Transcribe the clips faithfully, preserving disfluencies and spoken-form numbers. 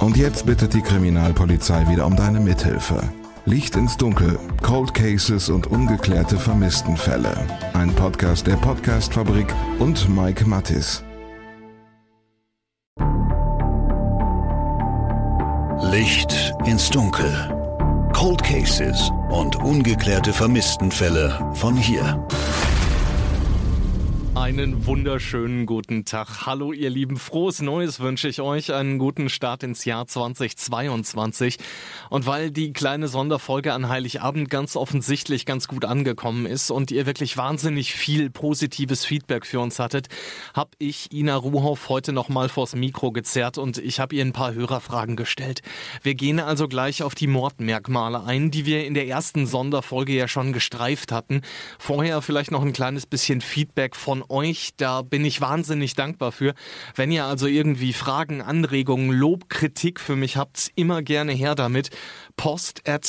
Und jetzt bittet die Kriminalpolizei wieder um deine Mithilfe. Licht ins Dunkel, Cold Cases und ungeklärte Vermisstenfälle. Ein Podcast der Podcast-Fabrik und Mike Mattis. Licht ins Dunkel. Cold Cases und ungeklärte Vermisstenfälle von hier. Einen wunderschönen guten Tag. Hallo ihr Lieben, frohes Neues wünsche ich euch, einen guten Start ins Jahr zweitausendzweiundzwanzig. Und weil die kleine Sonderfolge an Heiligabend ganz offensichtlich ganz gut angekommen ist und ihr wirklich wahnsinnig viel positives Feedback für uns hattet, habe ich Ina Ruhoff heute nochmal vors Mikro gezerrt und ich habe ihr ein paar Hörerfragen gestellt. Wir gehen also gleich auf die Mordmerkmale ein, die wir in der ersten Sonderfolge ja schon gestreift hatten. Vorher vielleicht noch ein kleines bisschen Feedback von euch, da bin ich wahnsinnig dankbar für. Wenn ihr also irgendwie Fragen, Anregungen, Lob, Kritik für mich habt, immer gerne her damit. Post at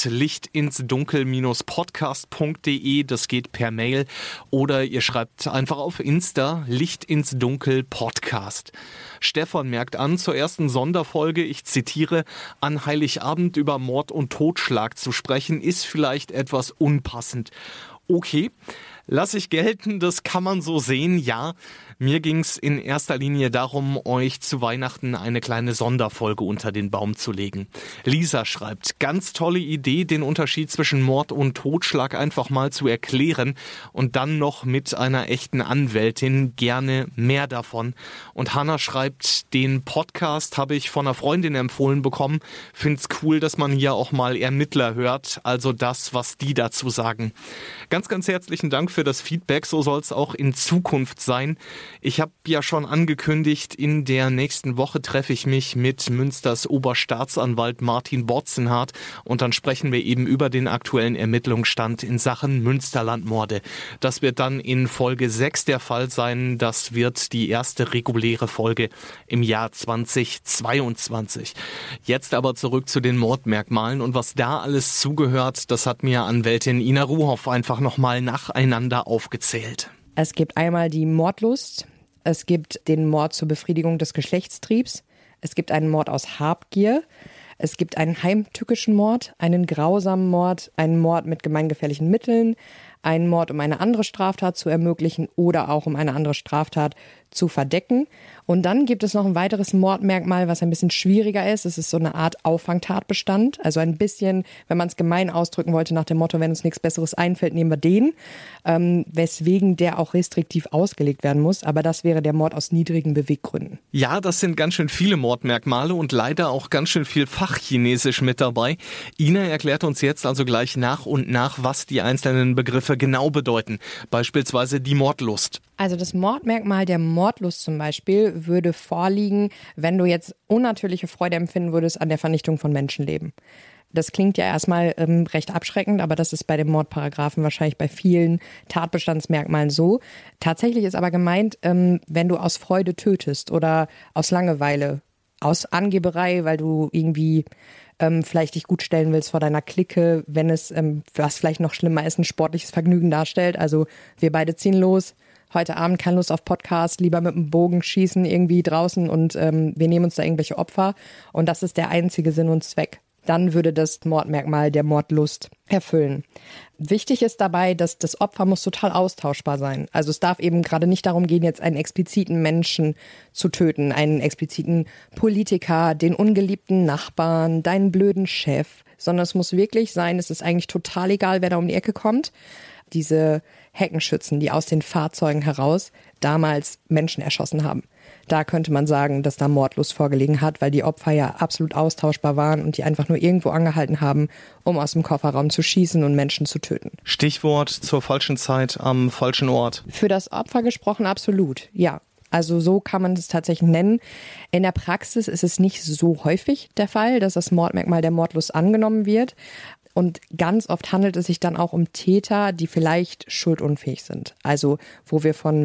lichtinsdunkel podcast punkt de, das geht per Mail, oder ihr schreibt einfach auf Insta Lichtinsdunkel Podcast. Stefan merkt an, zur ersten Sonderfolge, ich zitiere, an Heiligabend über Mord und Totschlag zu sprechen, ist vielleicht etwas unpassend. Okay, lass ich gelten, das kann man so sehen, ja. Mir ging's in erster Linie darum, euch zu Weihnachten eine kleine Sonderfolge unter den Baum zu legen. Lisa schreibt, ganz tolle Idee, den Unterschied zwischen Mord und Totschlag einfach mal zu erklären und dann noch mit einer echten Anwältin, gerne mehr davon. Und Hanna schreibt, den Podcast habe ich von einer Freundin empfohlen bekommen, find's cool, dass man hier auch mal Ermittler hört, also das, was die dazu sagen. Ganz, ganz herzlichen Dank für das Feedback, so soll's auch in Zukunft sein. Ich habe ja schon angekündigt, in der nächsten Woche treffe ich mich mit Münsters Oberstaatsanwalt Martin Borzenhardt und dann sprechen wir eben über den aktuellen Ermittlungsstand in Sachen Münsterlandmorde. Das wird dann in Folge sechs der Fall sein. Das wird die erste reguläre Folge im Jahr zweitausendzweiundzwanzig. Jetzt aber zurück zu den Mordmerkmalen und was da alles zugehört, das hat mir Anwältin Ina Ruhoff einfach nochmal nacheinander aufgezählt. Es gibt einmal die Mordlust, es gibt den Mord zur Befriedigung des Geschlechtstriebs, es gibt einen Mord aus Habgier, es gibt einen heimtückischen Mord, einen grausamen Mord, einen Mord mit gemeingefährlichen Mitteln, einen Mord, um eine andere Straftat zu ermöglichen oder auch um eine andere Straftat zu verdecken. Und dann gibt es noch ein weiteres Mordmerkmal, was ein bisschen schwieriger ist. Es ist so eine Art Auffangtatbestand. Also ein bisschen, wenn man es gemein ausdrücken wollte, nach dem Motto, wenn uns nichts Besseres einfällt, nehmen wir den. Ähm, weswegen der auch restriktiv ausgelegt werden muss. Aber das wäre der Mord aus niedrigen Beweggründen. Ja, das sind ganz schön viele Mordmerkmale und leider auch ganz schön viel Fachchinesisch mit dabei. Ina erklärt uns jetzt also gleich nach und nach, was die einzelnen Begriffe genau bedeuten. Beispielsweise die Mordlust. Also das Mordmerkmal der Mordlust zum Beispiel würde vorliegen, wenn du jetzt unnatürliche Freude empfinden würdest an der Vernichtung von Menschenleben. Das klingt ja erstmal ähm, recht abschreckend, aber das ist bei dem Mordparagraphen wahrscheinlich bei vielen Tatbestandsmerkmalen so. Tatsächlich ist aber gemeint, ähm, wenn du aus Freude tötest oder aus Langeweile, aus Angeberei, weil du irgendwie ähm, vielleicht dich gut stellen willst vor deiner Clique, wenn es, ähm, was vielleicht noch schlimmer ist, ein sportliches Vergnügen darstellt. Also wir beide ziehen los. Heute Abend keine Lust auf Podcast, lieber mit dem Bogen schießen irgendwie draußen und ähm, wir nehmen uns da irgendwelche Opfer und das ist der einzige Sinn und Zweck. Dann würde das Mordmerkmal der Mordlust erfüllen. Wichtig ist dabei, dass das Opfer muss total austauschbar sein. Also es darf eben gerade nicht darum gehen, jetzt einen expliziten Menschen zu töten, einen expliziten Politiker, den ungeliebten Nachbarn, deinen blöden Chef, sondern es muss wirklich sein, es ist eigentlich total egal, wer da um die Ecke kommt. Diese Heckenschützen, die aus den Fahrzeugen heraus damals Menschen erschossen haben. Da könnte man sagen, dass da Mordlust vorgelegen hat, weil die Opfer ja absolut austauschbar waren und die einfach nur irgendwo angehalten haben, um aus dem Kofferraum zu schießen und Menschen zu töten. Stichwort zur falschen Zeit am falschen Ort. Für das Opfer gesprochen absolut, ja. Also so kann man es tatsächlich nennen. In der Praxis ist es nicht so häufig der Fall, dass das Mordmerkmal der Mordlust angenommen wird. Und ganz oft handelt es sich dann auch um Täter, die vielleicht schuldunfähig sind. Also wo wir von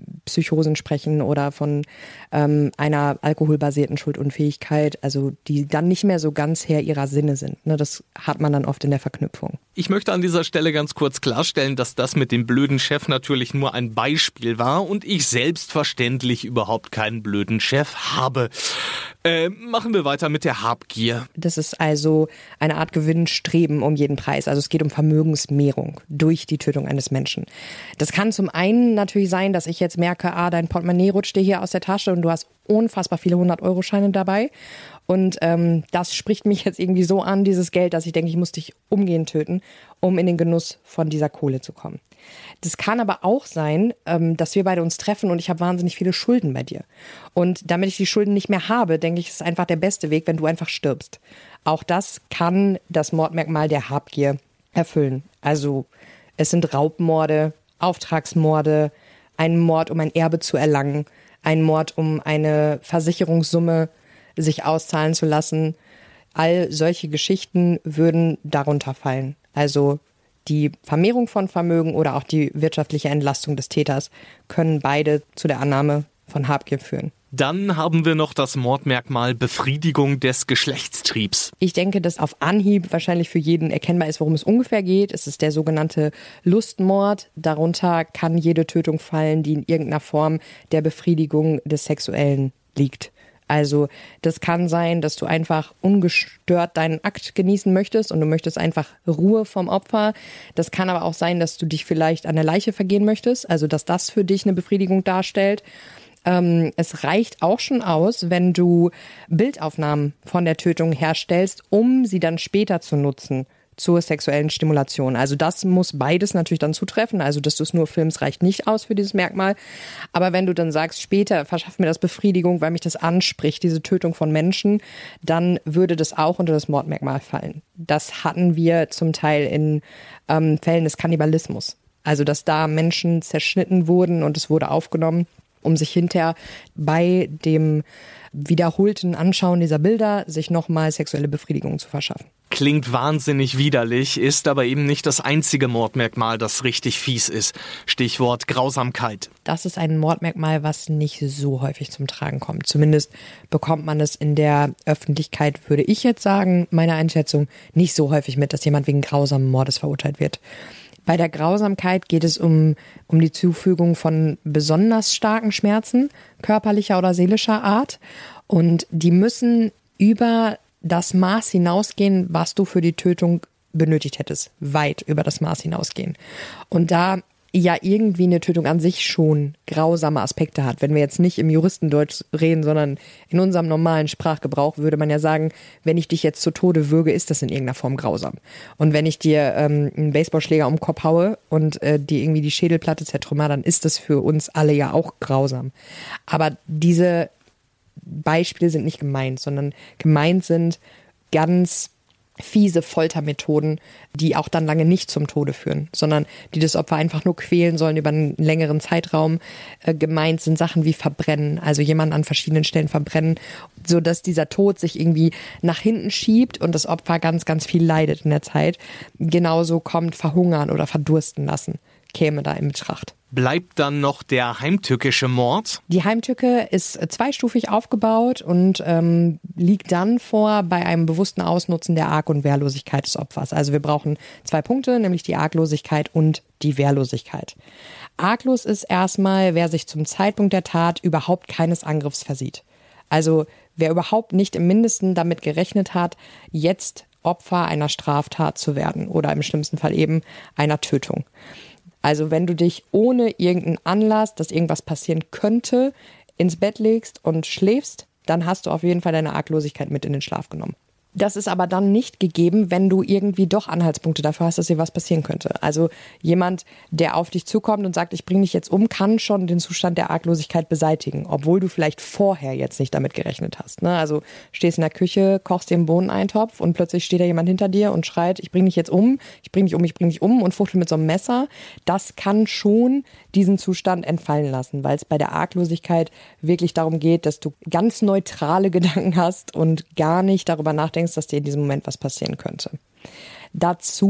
Psychosen sprechen oder von ähm, einer alkoholbasierten Schuldunfähigkeit, also die dann nicht mehr so ganz Herr ihrer Sinne sind. Ne? Das hat man dann oft in der Verknüpfung. Ich möchte an dieser Stelle ganz kurz klarstellen, dass das mit dem blöden Chef natürlich nur ein Beispiel war und ich selbstverständlich überhaupt keinen blöden Chef habe. Äh, machen wir weiter mit der Habgier. Das ist also eine Art Gewinnstreben um jeden Preis. Also es geht um Vermögensmehrung durch die Tötung eines Menschen. Das kann zum einen natürlich sein, dass ich jetzt merke, ah, dein Portemonnaie rutscht dir hier aus der Tasche und du hast unfassbar viele hundert-Euro-Scheine dabei. Und ähm, das spricht mich jetzt irgendwie so an, dieses Geld, dass ich denke, ich muss dich umgehend töten, um in den Genuss von dieser Kohle zu kommen. Das kann aber auch sein, ähm, dass wir beide uns treffen und ich habe wahnsinnig viele Schulden bei dir. Und damit ich die Schulden nicht mehr habe, denke ich, ist einfach der beste Weg, wenn du einfach stirbst. Auch das kann das Mordmerkmal der Habgier erfüllen. Also es sind Raubmorde, Auftragsmorde, ein Mord, um ein Erbe zu erlangen, ein Mord, um eine Versicherungssumme sich auszahlen zu lassen. All solche Geschichten würden darunter fallen. Also die Vermehrung von Vermögen oder auch die wirtschaftliche Entlastung des Täters können beide zu der Annahme von Habgier führen. Dann haben wir noch das Mordmerkmal Befriedigung des Geschlechtstriebs. Ich denke, dass auf Anhieb wahrscheinlich für jeden erkennbar ist, worum es ungefähr geht. Es ist der sogenannte Lustmord. Darunter kann jede Tötung fallen, die in irgendeiner Form der Befriedigung des Sexuellen liegt. Also das kann sein, dass du einfach ungestört deinen Akt genießen möchtest und du möchtest einfach Ruhe vom Opfer. Das kann aber auch sein, dass du dich vielleicht an der Leiche vergehen möchtest, also dass das für dich eine Befriedigung darstellt. Ähm, es reicht auch schon aus, wenn du Bildaufnahmen von der Tötung herstellst, um sie dann später zu nutzen zur sexuellen Stimulation. Also das muss beides natürlich dann zutreffen. Also dass du es nur filmst, reicht nicht aus für dieses Merkmal. Aber wenn du dann sagst, später verschafft mir das Befriedigung, weil mich das anspricht, diese Tötung von Menschen, dann würde das auch unter das Mordmerkmal fallen. Das hatten wir zum Teil in ähm, Fällen des Kannibalismus. Also dass da Menschen zerschnitten wurden und es wurde aufgenommen, um sich hinterher bei dem wiederholten Anschauen dieser Bilder sich nochmal sexuelle Befriedigung zu verschaffen. Klingt wahnsinnig widerlich, ist aber eben nicht das einzige Mordmerkmal, das richtig fies ist. Stichwort Grausamkeit. Das ist ein Mordmerkmal, was nicht so häufig zum Tragen kommt. Zumindest bekommt man es in der Öffentlichkeit, würde ich jetzt sagen, meiner Einschätzung, nicht so häufig mit, dass jemand wegen grausamen Mordes verurteilt wird. Bei der Grausamkeit geht es um, um die Zufügung von besonders starken Schmerzen, körperlicher oder seelischer Art. Und die müssen über das Maß hinausgehen, was du für die Tötung benötigt hättest. Weit über das Maß hinausgehen. Und da ja irgendwie eine Tötung an sich schon grausame Aspekte hat. Wenn wir jetzt nicht im Juristendeutsch reden, sondern in unserem normalen Sprachgebrauch, würde man ja sagen, wenn ich dich jetzt zu Tode würge, ist das in irgendeiner Form grausam. Und wenn ich dir ähm, einen Baseballschläger um den Kopf haue und äh, dir irgendwie die Schädelplatte zertrümmer, dann ist das für uns alle ja auch grausam. Aber diese Beispiele sind nicht gemeint, sondern gemeint sind ganz fiese Foltermethoden, die auch dann lange nicht zum Tode führen, sondern die das Opfer einfach nur quälen sollen über einen längeren Zeitraum. Äh, gemeint sind Sachen wie Verbrennen, also jemanden an verschiedenen Stellen verbrennen, sodass dieser Tod sich irgendwie nach hinten schiebt und das Opfer ganz, ganz viel leidet in der Zeit. Genauso kommt Verhungern oder Verdursten lassen, käme da in Betracht. Bleibt dann noch der heimtückische Mord? Die Heimtücke ist zweistufig aufgebaut und ähm, liegt dann vor bei einem bewussten Ausnutzen der Arg- und Wehrlosigkeit des Opfers. Also wir brauchen zwei Punkte, nämlich die Arglosigkeit und die Wehrlosigkeit. Arglos ist erstmal, wer sich zum Zeitpunkt der Tat überhaupt keines Angriffs versieht. Also wer überhaupt nicht im Mindesten damit gerechnet hat, jetzt Opfer einer Straftat zu werden oder im schlimmsten Fall eben einer Tötung. Also wenn du dich ohne irgendeinen Anlass, dass irgendwas passieren könnte, ins Bett legst und schläfst, dann hast du auf jeden Fall deine Arglosigkeit mit in den Schlaf genommen. Das ist aber dann nicht gegeben, wenn du irgendwie doch Anhaltspunkte dafür hast, dass dir was passieren könnte. Also jemand, der auf dich zukommt und sagt, ich bringe dich jetzt um, kann schon den Zustand der Arglosigkeit beseitigen, obwohl du vielleicht vorher jetzt nicht damit gerechnet hast. Ne? Also stehst in der Küche, kochst dir einen Bohneneintopf und plötzlich steht da jemand hinter dir und schreit, ich bringe dich jetzt um, ich bringe dich um, ich bringe dich um und fuchtelt mit so einem Messer. Das kann schon diesen Zustand entfallen lassen, weil es bei der Arglosigkeit wirklich darum geht, dass du ganz neutrale Gedanken hast und gar nicht darüber nachdenkst, dass dir in diesem Moment was passieren könnte. Dazu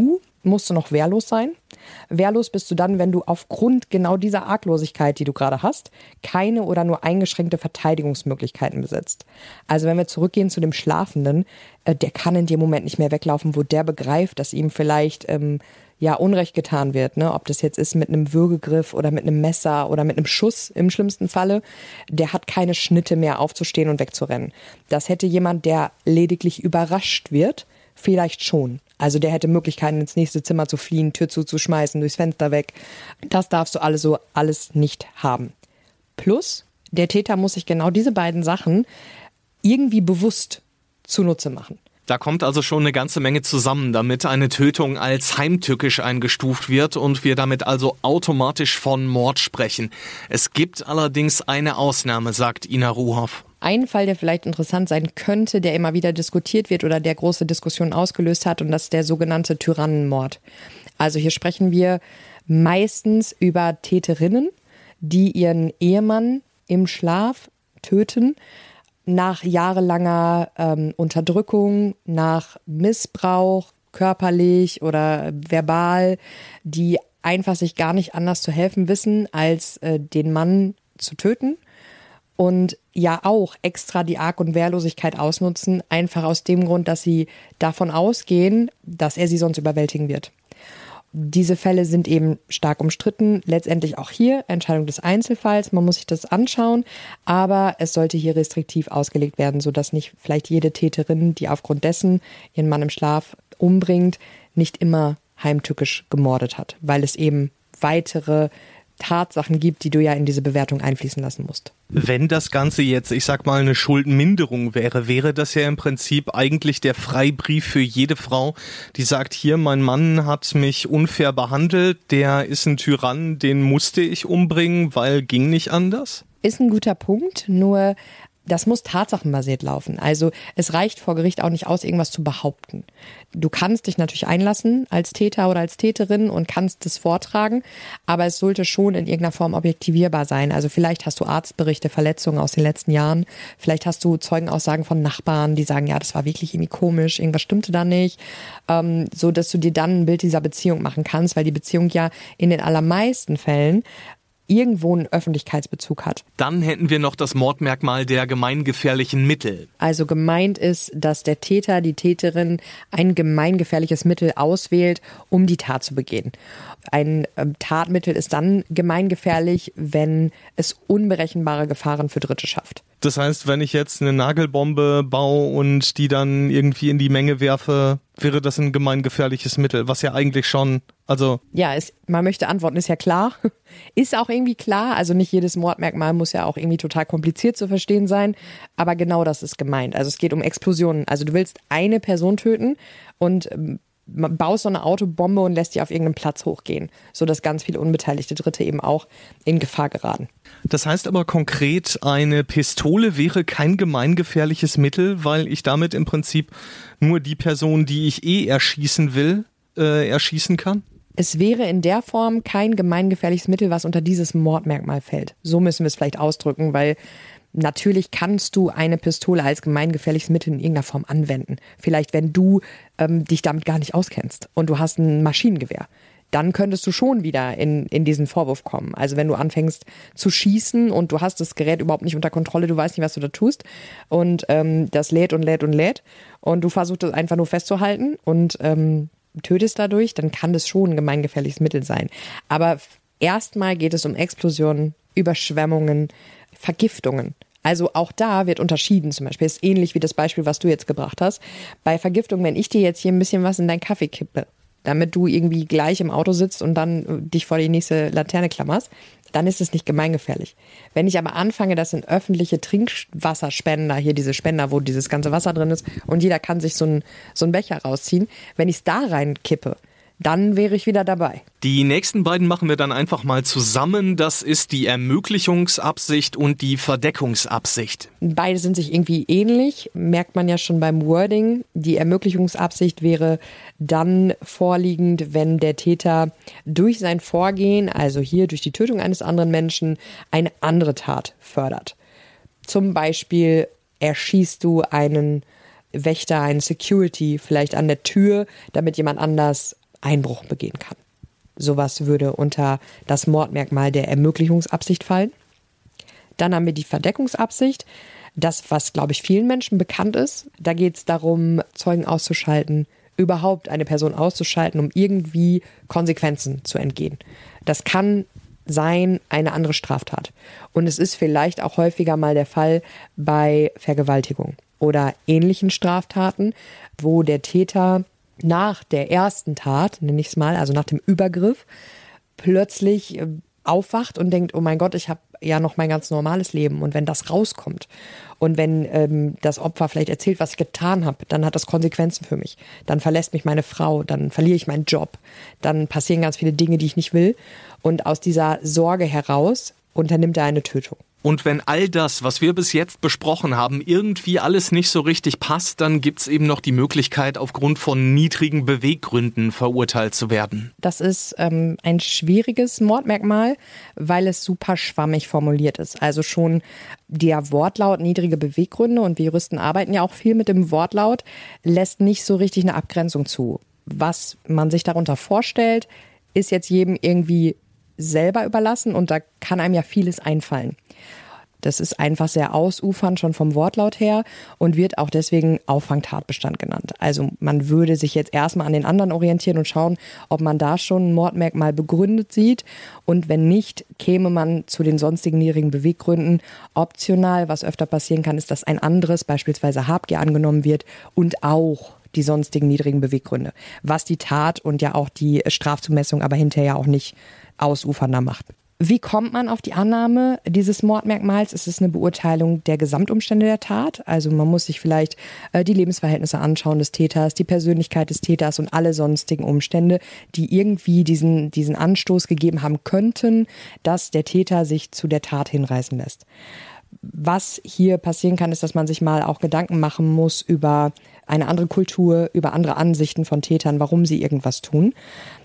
musst du noch wehrlos sein. Wehrlos bist du dann, wenn du aufgrund genau dieser Arglosigkeit, die du gerade hast, keine oder nur eingeschränkte Verteidigungsmöglichkeiten besitzt. Also wenn wir zurückgehen zu dem Schlafenden, äh, der kann in dem Moment nicht mehr weglaufen, wo der begreift, dass ihm vielleicht ähm, ja Unrecht getan wird. Ne? Ob das jetzt ist mit einem Würgegriff oder mit einem Messer oder mit einem Schuss im schlimmsten Falle. Der hat keine Schnitte mehr aufzustehen und wegzurennen. Das hätte jemand, der lediglich überrascht wird, vielleicht schon. Also der hätte Möglichkeiten, ins nächste Zimmer zu fliehen, Tür zuzuschmeißen, durchs Fenster weg. Das darfst du alles so alles nicht haben. Plus, der Täter muss sich genau diese beiden Sachen irgendwie bewusst zunutze machen. Da kommt also schon eine ganze Menge zusammen, damit eine Tötung als heimtückisch eingestuft wird und wir damit also automatisch von Mord sprechen. Es gibt allerdings eine Ausnahme, sagt Ina Ruhoff. Ein Fall, der vielleicht interessant sein könnte, der immer wieder diskutiert wird oder der große Diskussionen ausgelöst hat, und das ist der sogenannte Tyrannenmord. Also hier sprechen wir meistens über Täterinnen, die ihren Ehemann im Schlaf töten, nach jahrelanger ähm, Unterdrückung, nach Missbrauch, körperlich oder verbal, die einfach sich gar nicht anders zu helfen wissen, als äh, den Mann zu töten. Und ja auch extra die Arg- und Wehrlosigkeit ausnutzen, einfach aus dem Grund, dass sie davon ausgehen, dass er sie sonst überwältigen wird. Diese Fälle sind eben stark umstritten. Letztendlich auch hier Entscheidung des Einzelfalls. Man muss sich das anschauen, aber es sollte hier restriktiv ausgelegt werden, sodass nicht vielleicht jede Täterin, die aufgrund dessen ihren Mann im Schlaf umbringt, nicht immer heimtückisch gemordet hat, weil es eben weitere Tatsachen gibt, die du ja in diese Bewertung einfließen lassen musst. Wenn das Ganze jetzt, ich sag mal, eine Schuldenminderung wäre, wäre das ja im Prinzip eigentlich der Freibrief für jede Frau, die sagt, hier, mein Mann hat mich unfair behandelt, der ist ein Tyrann, den musste ich umbringen, weil ging nicht anders? Ist ein guter Punkt, nur das muss tatsachenbasiert laufen. Also es reicht vor Gericht auch nicht aus, irgendwas zu behaupten. Du kannst dich natürlich einlassen als Täter oder als Täterin und kannst das vortragen, aber es sollte schon in irgendeiner Form objektivierbar sein. Also vielleicht hast du Arztberichte, Verletzungen aus den letzten Jahren, vielleicht hast du Zeugenaussagen von Nachbarn, die sagen, ja, das war wirklich irgendwie komisch, irgendwas stimmte da nicht, ähm, so dass du dir dann ein Bild dieser Beziehung machen kannst, weil die Beziehung ja in den allermeisten Fällen irgendwo einen Öffentlichkeitsbezug hat. Dann hätten wir noch das Mordmerkmal der gemeingefährlichen Mittel. Also gemeint ist, dass der Täter, die Täterin ein gemeingefährliches Mittel auswählt, um die Tat zu begehen. Ein Tatmittel ist dann gemeingefährlich, wenn es unberechenbare Gefahren für Dritte schafft. Das heißt, wenn ich jetzt eine Nagelbombe baue und die dann irgendwie in die Menge werfe, wäre das ein gemeingefährliches Mittel, was ja eigentlich schon, also... Ja, es, man möchte antworten, ist ja klar. Ist auch irgendwie klar, also nicht jedes Mordmerkmal muss ja auch irgendwie total kompliziert zu verstehen sein, aber genau das ist gemeint. Also es geht um Explosionen. Also du willst eine Person töten und baust so eine Autobombe und lässt die auf irgendeinem Platz hochgehen, sodass ganz viele unbeteiligte Dritte eben auch in Gefahr geraten. Das heißt aber konkret, eine Pistole wäre kein gemeingefährliches Mittel, weil ich damit im Prinzip nur die Person, die ich eh erschießen will, äh, erschießen kann? Es wäre in der Form kein gemeingefährliches Mittel, was unter dieses Mordmerkmal fällt. So müssen wir es vielleicht ausdrücken, weil natürlich kannst du eine Pistole als gemeingefährliches Mittel in irgendeiner Form anwenden. Vielleicht, wenn du ähm, dich damit gar nicht auskennst und du hast ein Maschinengewehr. Dann könntest du schon wieder in, in diesen Vorwurf kommen. Also wenn du anfängst zu schießen und du hast das Gerät überhaupt nicht unter Kontrolle, du weißt nicht, was du da tust und ähm, das lädt und lädt und lädt und du versuchst es einfach nur festzuhalten und ähm, tötest dadurch, dann kann das schon ein gemeingefährliches Mittel sein. Aber erstmal geht es um Explosionen, Überschwemmungen, Vergiftungen. Also auch da wird unterschieden, zum Beispiel, ist ähnlich wie das Beispiel, was du jetzt gebracht hast. Bei Vergiftung, wenn ich dir jetzt hier ein bisschen was in deinen Kaffee kippe, damit du irgendwie gleich im Auto sitzt und dann dich vor die nächste Laterne klammerst, dann ist es nicht gemeingefährlich. Wenn ich aber anfange, das sind öffentliche Trinkwasserspender, hier diese Spender, wo dieses ganze Wasser drin ist und jeder kann sich so einen so einen Becher rausziehen, wenn ich es da reinkippe, dann wäre ich wieder dabei. Die nächsten beiden machen wir dann einfach mal zusammen. Das ist die Ermöglichungsabsicht und die Verdeckungsabsicht. Beide sind sich irgendwie ähnlich, merkt man ja schon beim Wording. Die Ermöglichungsabsicht wäre dann vorliegend, wenn der Täter durch sein Vorgehen, also hier durch die Tötung eines anderen Menschen, eine andere Tat fördert. Zum Beispiel erschießt du einen Wächter, einen Security vielleicht an der Tür, damit jemand anders Einbruch begehen kann. Sowas würde unter das Mordmerkmal der Ermöglichungsabsicht fallen. Dann haben wir die Verdeckungsabsicht. Das, was, glaube ich, vielen Menschen bekannt ist. Da geht es darum, Zeugen auszuschalten, überhaupt eine Person auszuschalten, um irgendwie Konsequenzen zu entgehen. Das kann sein eine andere Straftat. Und es ist vielleicht auch häufiger mal der Fall bei Vergewaltigung oder ähnlichen Straftaten, wo der Täter nach der ersten Tat, nenne ich es mal, also nach dem Übergriff, plötzlich aufwacht und denkt, oh mein Gott, ich habe ja noch mein ganz normales Leben. Und wenn das rauskommt und wenn ähm, das Opfer vielleicht erzählt, was ich getan habe, dann hat das Konsequenzen für mich. Dann verlässt mich meine Frau, dann verliere ich meinen Job, dann passieren ganz viele Dinge, die ich nicht will. Und aus dieser Sorge heraus unternimmt er eine Tötung. Und wenn all das, was wir bis jetzt besprochen haben, irgendwie alles nicht so richtig passt, dann gibt's eben noch die Möglichkeit, aufgrund von niedrigen Beweggründen verurteilt zu werden. Das ist ähm, ein schwieriges Mordmerkmal, weil es super schwammig formuliert ist. Also schon der Wortlaut niedrige Beweggründe, und wir Juristen arbeiten ja auch viel mit dem Wortlaut, lässt nicht so richtig eine Abgrenzung zu. Was man sich darunter vorstellt, ist jetzt jedem irgendwie selber überlassen, und da kann einem ja vieles einfallen. Das ist einfach sehr ausufernd schon vom Wortlaut her und wird auch deswegen Auffangtatbestand genannt. Also man würde sich jetzt erstmal an den anderen orientieren und schauen, ob man da schon ein Mordmerkmal begründet sieht, und wenn nicht, käme man zu den sonstigen niedrigen Beweggründen. Optional, was öfter passieren kann, ist, dass ein anderes, beispielsweise Habgier, angenommen wird und auch die sonstigen niedrigen Beweggründe, was die Tat und ja auch die Strafzumessung aber hinterher auch nicht ausufernder macht. Wie kommt man auf die Annahme dieses Mordmerkmals? Es ist eine Beurteilung der Gesamtumstände der Tat. Also man muss sich vielleicht äh, die Lebensverhältnisse anschauen des Täters, die Persönlichkeit des Täters und alle sonstigen Umstände, die irgendwie diesen, diesen Anstoß gegeben haben könnten, dass der Täter sich zu der Tat hinreißen lässt. Was hier passieren kann, ist, dass man sich mal auch Gedanken machen muss über eine andere Kultur, über andere Ansichten von Tätern, warum sie irgendwas tun.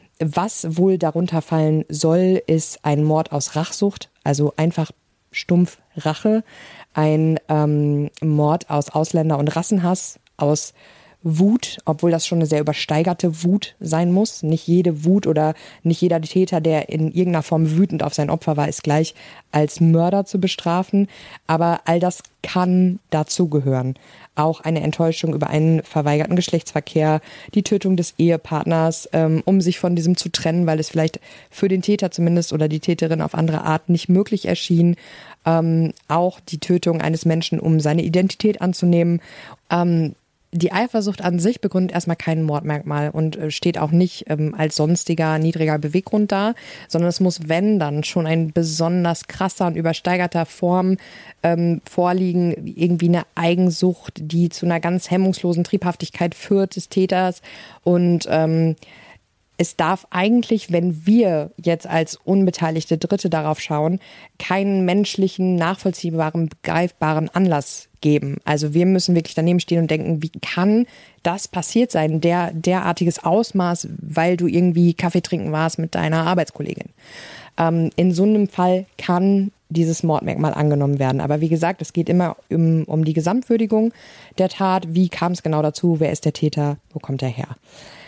Was wohl darunter fallen soll, ist ein Mord aus Rachsucht, also einfach stumpf Rache, ein ähm, Mord aus Ausländer- und Rassenhass, aus Wut, obwohl das schon eine sehr übersteigerte Wut sein muss. Nicht jede Wut oder nicht jeder Täter, der in irgendeiner Form wütend auf sein Opfer war, ist gleich als Mörder zu bestrafen. Aber all das kann dazugehören. Auch eine Enttäuschung über einen verweigerten Geschlechtsverkehr, die Tötung des Ehepartners, ähm, um sich von diesem zu trennen, weil es vielleicht für den Täter zumindest oder die Täterin auf andere Art nicht möglich erschien. Ähm, auch die Tötung eines Menschen, um seine Identität anzunehmen. Ähm, Die Eifersucht an sich begründet erstmal kein Mordmerkmal und steht auch nicht ähm, als sonstiger niedriger Beweggrund da, sondern es muss, wenn dann, schon ein besonders krasser und übersteigerter Form ähm, vorliegen, irgendwie eine Eigensucht, die zu einer ganz hemmungslosen Triebhaftigkeit führt des Täters. Und ähm, es darf eigentlich, wenn wir jetzt als unbeteiligte Dritte darauf schauen, keinen menschlichen, nachvollziehbaren, begreifbaren Anlass geben. Also wir müssen wirklich daneben stehen und denken, wie kann das passiert sein, der derartiges Ausmaß, weil du irgendwie Kaffee trinken warst mit deiner Arbeitskollegin. Ähm, in so einem Fall kann dieses Mordmerkmal angenommen werden. Aber wie gesagt, es geht immer um, um die Gesamtwürdigung der Tat. Wie kam es genau dazu? Wer ist der Täter? Wo kommt er her?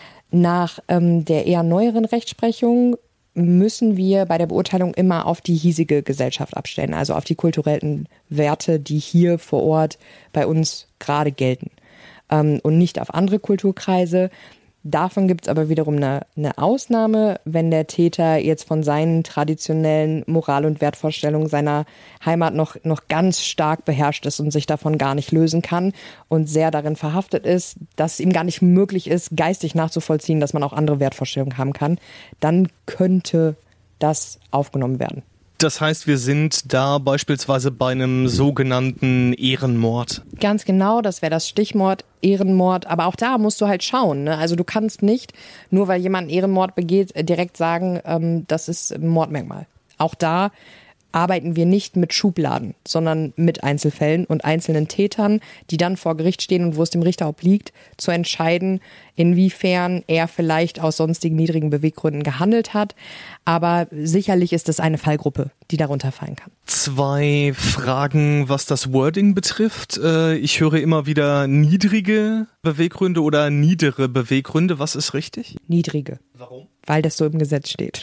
Nach ähm, der eher neueren Rechtsprechung müssen wir bei der Beurteilung immer auf die hiesige Gesellschaft abstellen, also auf die kulturellen Werte, die hier vor Ort bei uns gerade gelten, ähm, und nicht auf andere Kulturkreise. Davon gibt es aber wiederum eine, eine Ausnahme, wenn der Täter jetzt von seinen traditionellen Moral- und Wertvorstellungen seiner Heimat noch, noch ganz stark beherrscht ist und sich davon gar nicht lösen kann und sehr darin verhaftet ist, dass es ihm gar nicht möglich ist, geistig nachzuvollziehen, dass man auch andere Wertvorstellungen haben kann, dann könnte das aufgenommen werden. Das heißt, wir sind da beispielsweise bei einem sogenannten Ehrenmord. Ganz genau, das wäre das Stichwort Ehrenmord. Aber auch da musst du halt schauen, ne? Also du kannst nicht, nur weil jemand einen Ehrenmord begeht, direkt sagen, ähm, das ist ein Mordmerkmal. Auch da arbeiten wir nicht mit Schubladen, sondern mit Einzelfällen und einzelnen Tätern, die dann vor Gericht stehen und wo es dem Richter obliegt, zu entscheiden, inwiefern er vielleicht aus sonstigen niedrigen Beweggründen gehandelt hat. Aber sicherlich ist es eine Fallgruppe, die darunter fallen kann. Zwei Fragen, was das Wording betrifft. Ich höre immer wieder niedrige Beweggründe oder niedere Beweggründe. Was ist richtig? Niedrige. Warum? Weil das so im Gesetz steht.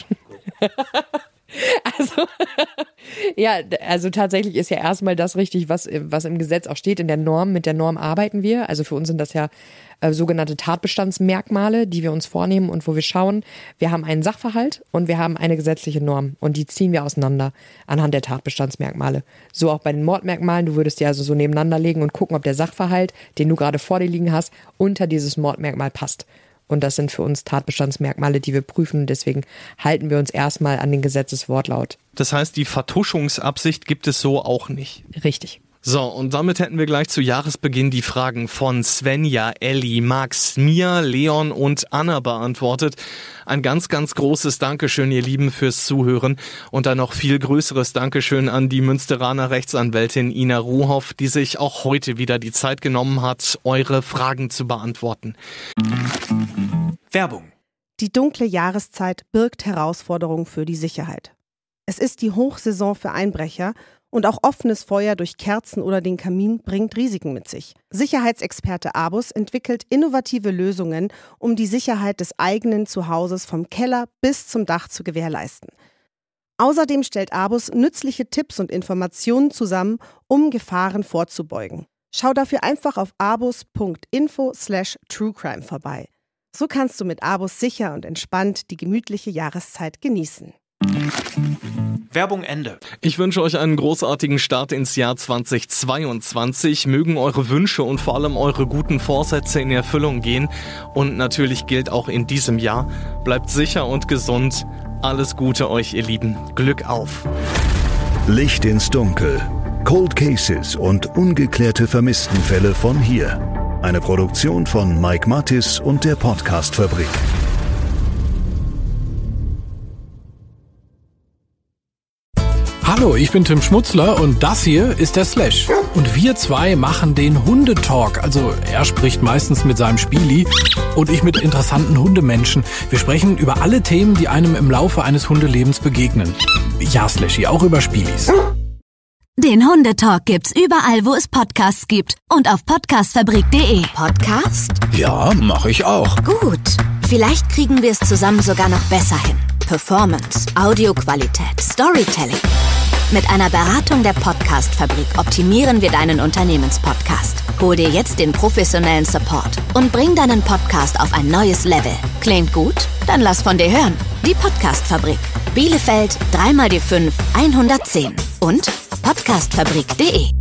Also, ja, also tatsächlich ist ja erstmal das richtig, was, was im Gesetz auch steht, in der Norm. Mit der Norm arbeiten wir. Also für uns sind das ja äh, sogenannte Tatbestandsmerkmale, die wir uns vornehmen und wo wir schauen, wir haben einen Sachverhalt und wir haben eine gesetzliche Norm und die ziehen wir auseinander anhand der Tatbestandsmerkmale. So auch bei den Mordmerkmalen, du würdest die also so nebeneinander legen und gucken, ob der Sachverhalt, den du gerade vor dir liegen hast, unter dieses Mordmerkmal passt. Und das sind für uns Tatbestandsmerkmale, die wir prüfen. Deswegen halten wir uns erstmal an den Gesetzeswortlaut. Das heißt, die Vertuschungsabsicht gibt es so auch nicht. Richtig. So, und damit hätten wir gleich zu Jahresbeginn die Fragen von Svenja, Elli, Max, Mia, Leon und Anna beantwortet. Ein ganz, ganz großes Dankeschön, ihr Lieben, fürs Zuhören. Und ein noch viel größeres Dankeschön an die Münsteraner Rechtsanwältin Ina Ruhoff, die sich auch heute wieder die Zeit genommen hat, eure Fragen zu beantworten. Werbung. Die dunkle Jahreszeit birgt Herausforderungen für die Sicherheit. Es ist die Hochsaison für Einbrecher und auch offenes Feuer durch Kerzen oder den Kamin bringt Risiken mit sich. Sicherheitsexperte Abus entwickelt innovative Lösungen, um die Sicherheit des eigenen Zuhauses vom Keller bis zum Dach zu gewährleisten. Außerdem stellt Abus nützliche Tipps und Informationen zusammen, um Gefahren vorzubeugen. Schau dafür einfach auf abus punkt info slash truecrime vorbei. So kannst du mit Abus sicher und entspannt die gemütliche Jahreszeit genießen. Werbung Ende. Ich wünsche euch einen großartigen Start ins Jahr zweitausendzweiundzwanzig. Mögen eure Wünsche und vor allem eure guten Vorsätze in Erfüllung gehen. Und natürlich gilt auch in diesem Jahr, bleibt sicher und gesund. Alles Gute euch, ihr Lieben. Glück auf. Licht ins Dunkel. Cold Cases und ungeklärte Vermisstenfälle von hier. Eine Produktion von Mike Mathis und der Podcast-Fabrik. Hallo, ich bin Tim Schmutzler und das hier ist der Slash. Und wir zwei machen den Hundetalk. Also er spricht meistens mit seinem Spieli und ich mit interessanten Hundemenschen. Wir sprechen über alle Themen, die einem im Laufe eines Hundelebens begegnen. Ja, Slashy, auch über Spielis. Den Hundetalk gibt's überall, wo es Podcasts gibt und auf podcastfabrik punkt de. Podcast? Ja, mache ich auch. Gut. Vielleicht kriegen wir es zusammen sogar noch besser hin. Performance, Audioqualität, Storytelling. Mit einer Beratung der Podcast-Fabrik optimieren wir deinen Unternehmenspodcast. Hol dir jetzt den professionellen Support und bring deinen Podcast auf ein neues Level. Klingt gut? Dann lass von dir hören. Die Podcast-Fabrik. Bielefeld, drei mal die fünf, hundertzehn und podcastfabrik punkt de.